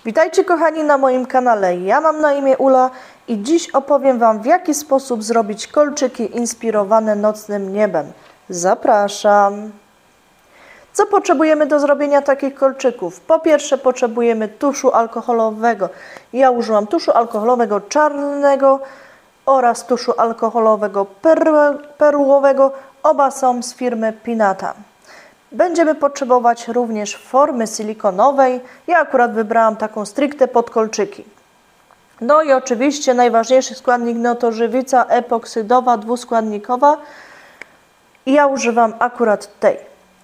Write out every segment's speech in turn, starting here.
Witajcie kochani na moim kanale, ja mam na imię Ula i dziś opowiem Wam, w jaki sposób zrobić kolczyki inspirowane nocnym niebem. Zapraszam! Co potrzebujemy do zrobienia takich kolczyków? Po pierwsze potrzebujemy tuszu alkoholowego. Ja użyłam tuszu alkoholowego czarnego oraz tuszu alkoholowego perłowego. Oba są z firmy Pinata. Będziemy potrzebować również formy silikonowej. Ja akurat wybrałam taką stricte pod kolczyki. No i oczywiście najważniejszy składnik to żywica epoksydowa dwuskładnikowa. I ja używam akurat tej.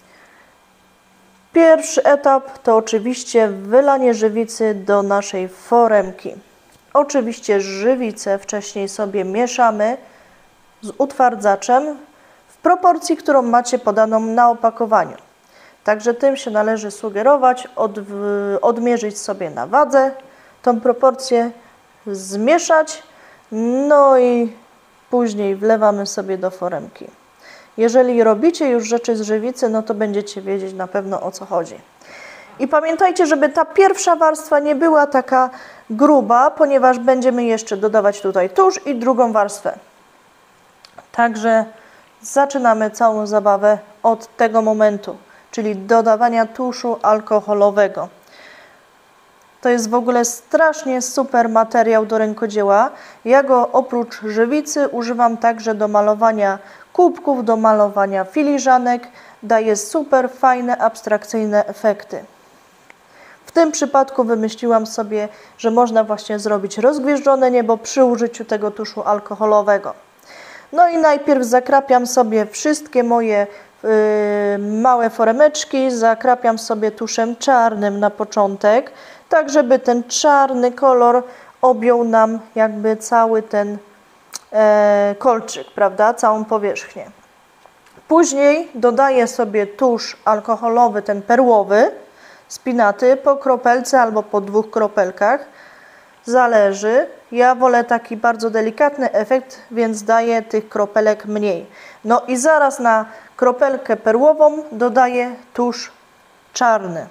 Pierwszy etap to oczywiście wylanie żywicy do naszej foremki. Oczywiście żywicę wcześniej sobie mieszamy z utwardzaczem w proporcji, którą macie podaną na opakowaniu. Także tym się należy sugerować, odmierzyć sobie na wadze, tą proporcję zmieszać, no i później wlewamy sobie do foremki. Jeżeli robicie już rzeczy z żywicy, no to będziecie wiedzieć na pewno, o co chodzi. I pamiętajcie, żeby ta pierwsza warstwa nie była taka gruba, ponieważ będziemy jeszcze dodawać tutaj tusz i drugą warstwę. Także zaczynamy całą zabawę od tego momentu, czyli dodawania tuszu alkoholowego. To jest w ogóle strasznie super materiał do rękodzieła. Ja go oprócz żywicy używam także do malowania kubków, do malowania filiżanek. Daje super fajne, abstrakcyjne efekty. W tym przypadku wymyśliłam sobie, że można właśnie zrobić rozgwieżdżone niebo przy użyciu tego tuszu alkoholowego. No i najpierw zakrapiam sobie wszystkie moje małe foremeczki, zakrapiam sobie tuszem czarnym na początek, tak żeby ten czarny kolor objął nam jakby cały ten kolczyk, prawda, całą powierzchnię. Później dodaję sobie tusz alkoholowy, ten perłowy z Pinaty, po kropelce albo po 2 kropelkach, zależy. Ja wolę taki bardzo delikatny efekt, więc daję tych kropelek mniej. No i zaraz na kropelkę perłową dodaję tusz czarny.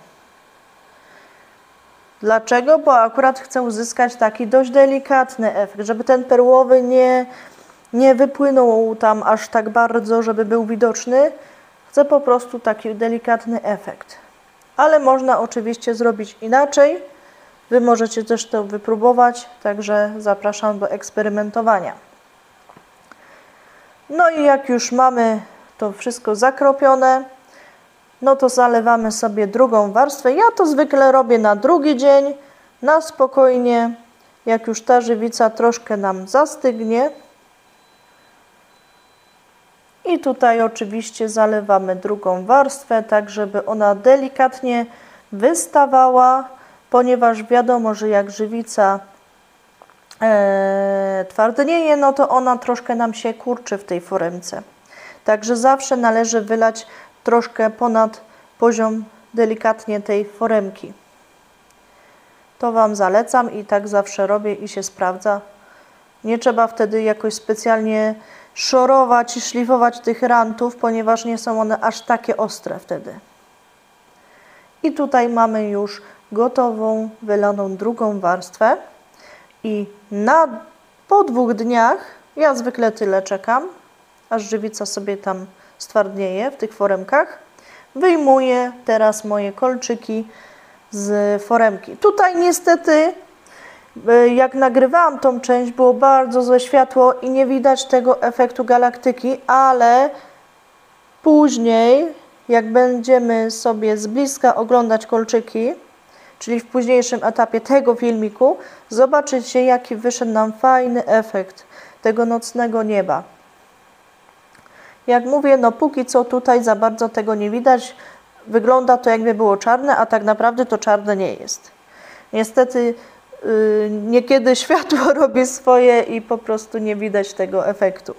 Dlaczego? Bo akurat chcę uzyskać taki dość delikatny efekt, żeby ten perłowy nie wypłynął tam aż tak bardzo, żeby był widoczny. Chcę po prostu taki delikatny efekt. Ale można oczywiście zrobić inaczej. Wy możecie też to wypróbować, także zapraszam do eksperymentowania. No i jak już mamy to wszystko zakropione, no to zalewamy sobie drugą warstwę. Ja to zwykle robię na drugi dzień, na spokojnie, jak już ta żywica troszkę nam zastygnie. I tutaj oczywiście zalewamy drugą warstwę, tak żeby ona delikatnie wystawała, ponieważ wiadomo, że jak żywica twardnieje, no to ona troszkę nam się kurczy w tej foremce. Także zawsze należy wylać troszkę ponad poziom delikatnie tej foremki. To Wam zalecam i tak zawsze robię i się sprawdza. Nie trzeba wtedy jakoś specjalnie szorować i szlifować tych rantów, ponieważ nie są one aż takie ostre wtedy. I tutaj mamy już gotową, wylaną drugą warstwę i po 2 dniach, ja zwykle tyle czekam, aż żywica sobie tam stwardnieje w tych foremkach, wyjmuję teraz moje kolczyki z foremki. Tutaj niestety, jak nagrywałam tą część, było bardzo złe światło i nie widać tego efektu galaktyki, ale później, jak będziemy sobie z bliska oglądać kolczyki, czyli w późniejszym etapie tego filmiku, zobaczycie, jaki wyszedł nam fajny efekt tego nocnego nieba. Jak mówię, no póki co tutaj za bardzo tego nie widać. Wygląda to, jakby było czarne, a tak naprawdę to czarne nie jest. Niestety niekiedy światło robi swoje i po prostu nie widać tego efektu.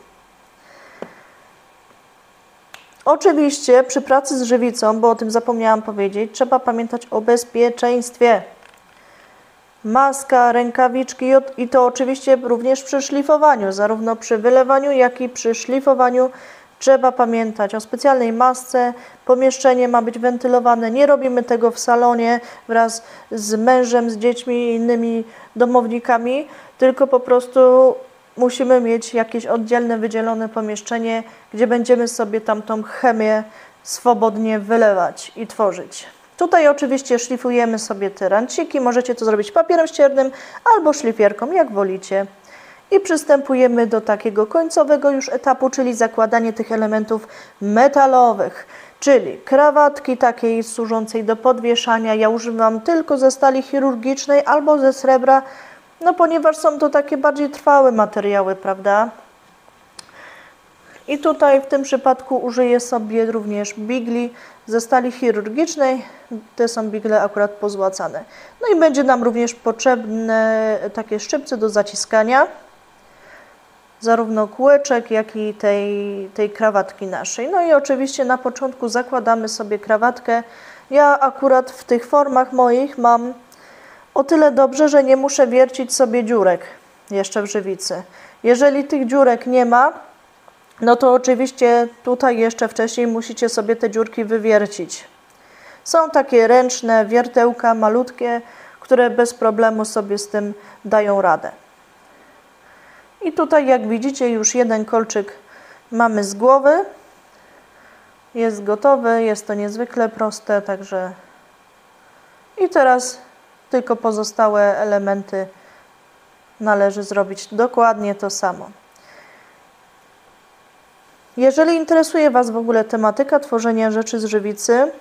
Oczywiście przy pracy z żywicą, bo o tym zapomniałam powiedzieć, trzeba pamiętać o bezpieczeństwie. Maska, rękawiczki i to oczywiście również przy szlifowaniu, zarówno przy wylewaniu, jak i przy szlifowaniu Trzeba pamiętać o specjalnej masce, pomieszczenie ma być wentylowane, nie robimy tego w salonie wraz z mężem, z dziećmi i innymi domownikami, tylko po prostu musimy mieć jakieś oddzielne, wydzielone pomieszczenie, gdzie będziemy sobie tamtą chemię swobodnie wylewać i tworzyć. Tutaj oczywiście szlifujemy sobie te ranciki, możecie to zrobić papierem ściernym albo szlifierką, jak wolicie. I przystępujemy do takiego końcowego już etapu, czyli zakładanie tych elementów metalowych, czyli krawatki takiej służącej do podwieszania. Ja używam tylko ze stali chirurgicznej albo ze srebra, no ponieważ są to takie bardziej trwałe materiały, prawda? I tutaj w tym przypadku użyję sobie również bigli ze stali chirurgicznej. Te są bigle akurat pozłacane. No i będzie nam również potrzebne takie szczypce do zaciskania zarówno kółeczek, jak i tej krawatki naszej. No i oczywiście na początku zakładamy sobie krawatkę. Ja akurat w tych formach moich mam o tyle dobrze, że nie muszę wiercić sobie dziurek jeszcze w żywicy. Jeżeli tych dziurek nie ma, no to oczywiście tutaj jeszcze wcześniej musicie sobie te dziurki wywiercić. Są takie ręczne wiertełka malutkie, które bez problemu sobie z tym dają radę. I tutaj jak widzicie już jeden kolczyk mamy z głowy. Jest gotowy, jest to niezwykle proste, także i teraz tylko pozostałe elementy należy zrobić dokładnie to samo. Jeżeli interesuje Was w ogóle tematyka tworzenia rzeczy z żywicy,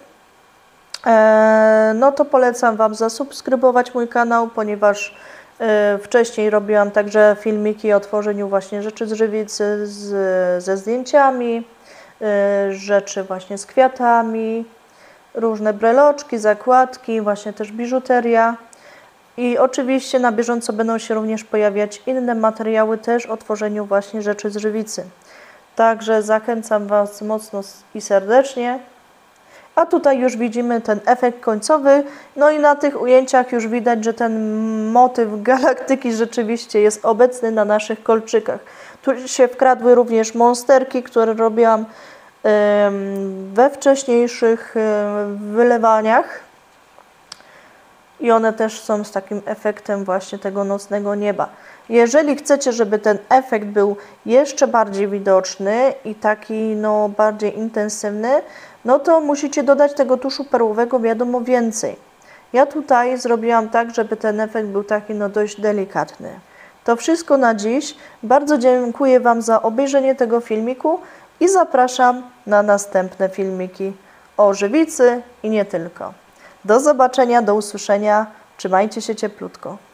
no to polecam Wam zasubskrybować mój kanał, ponieważ wcześniej robiłam także filmiki o tworzeniu właśnie rzeczy z żywicy, ze zdjęciami, rzeczy właśnie z kwiatami, różne breloczki, zakładki, właśnie też biżuteria. I oczywiście na bieżąco będą się również pojawiać inne materiały też o tworzeniu właśnie rzeczy z żywicy. Także zachęcam Was mocno i serdecznie. A tutaj już widzimy ten efekt końcowy. No i na tych ujęciach już widać, że ten motyw galaktyki rzeczywiście jest obecny na naszych kolczykach. Tu się wkradły również monsterki, które robiłam we wcześniejszych wylewaniach. I one też są z takim efektem właśnie tego nocnego nieba. Jeżeli chcecie, żeby ten efekt był jeszcze bardziej widoczny i taki bardziej intensywny, no to musicie dodać tego tuszu perłowego wiadomo więcej. Ja tutaj zrobiłam tak, żeby ten efekt był taki dość delikatny. To wszystko na dziś. Bardzo dziękuję Wam za obejrzenie tego filmiku i zapraszam na następne filmiki o żywicy i nie tylko. Do zobaczenia, do usłyszenia. Trzymajcie się cieplutko.